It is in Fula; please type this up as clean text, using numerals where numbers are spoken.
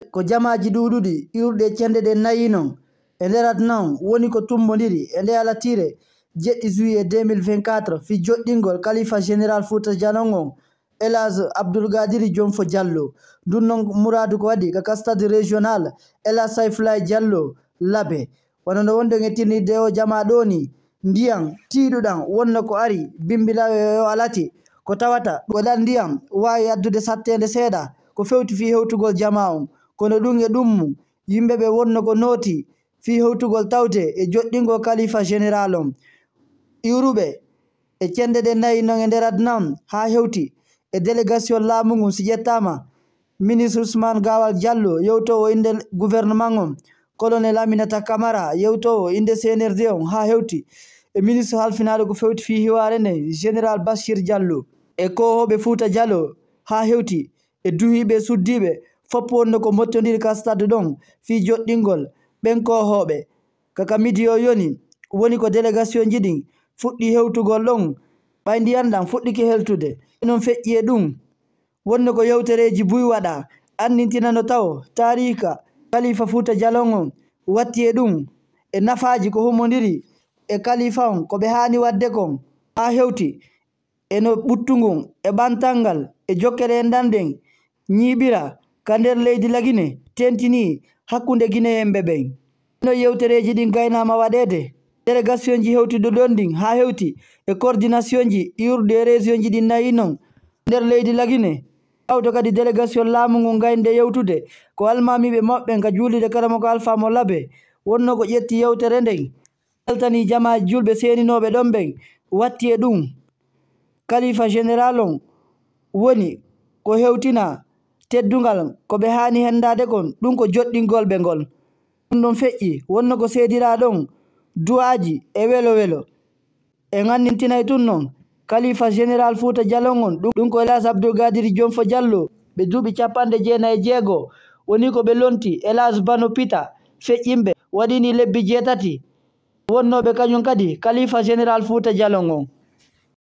ko jamaji ɗuɗuɗi iwruɗe cende ɗe nayi non e nder adnan woni ko tummodiri e nde alatire 7 juillet 2024 fi joɗɗingol Khalifa général Fouta Djalon on Elhadji Abdoulgadiri Jonfo Diallo ɗum non muradu ko waɗi kaka stade régional Elhadji Saifullah Diallo Labe wono no wonde ŋettirnirde o jama ɗo ni ndiyam tiiɗuɗam wonno ko ari bimbilawo yo alati ko tawata ɗoɗan ndiyam wawi addude sattede seeɗa ko fewti fi hewtugol jama on kono ɗum e ɗum yimɓeɓe wonno ko nooti fi hewtugol tawte e joɗɗingol Khalifa général on iwruɓe e cende ɗe nayi non e nder adnan ha hewti e délégation laamu ngun si ƴettama ministre Ousmane Gawal Diallo yewtowo inde gouvernement on colonel Aminata Camara yewtowo inde CNRD on ha hewti e ministre halfinaɗo ko fewti fi hiware nde général Bachir Diallo e kohoɓe Fouta Diallo ha hewti e duhiɓe suddiɓe foppo wonno ko mottodiri ka stade ɗon fi joɗɗingol ɓen kohoɓe kaka midi o yoni woni ko délégation ji ɗin fuɗɗi hewtugol ɗon ɓay ndiyam ɗam fuɗɗike heltude non feƴƴi e ɗum wonno ko yewtereji buy waɗa andintinano taw tarika Khalifa Fouta Djalon on watti e ɗum e nafaji ko humodiri e Khalifa on ko ɓe hani wadde kon ha hewti eno ɓuttugun e ɓantalngal e jokkere en ɗanɗen ñiɓira ka nder leydi Lagine tentini hakkunde guinéenɓe ɓen no yewtereji ɗin gaynama waɗede délégation ji hewtude ɗon ɗin ha hewti e coordination ji iwrude e région ji ɗin nayi non nder leydi Lagine hawto kadi délégation laamu ngun gaynde yewtude ko almamiɓe maɓɓen ka juulide karamo ko Alpha Mo Labe wonno ko ƴetti yewtere nden weltani jamaji julɓe seninoɓe ɗon ɓen watti e ɗum Khalifa général on woni ko hewtina teddugal ko ɓe hani hendade kon ɗum ko joɗɗingol ɓe ngol ɗum ɗon feƴƴi wonno ko seedira ɗon du'aji e welo welo e gandintinay tun non Khalifa général Fouta Djalon on ɗum ko Elhadji Abdoulgadiri Jonfo Diallo ɓe duuɓi 96 woni ko ɓe lonti Elhadji Bano Pita feƴƴimɓe waɗini lebbi 8 wonnoɓe kañum kadi Khalifa général Fouta Djalon on